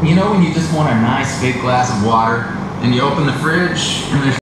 You know when you just want a nice big glass of water and you open the fridge and there's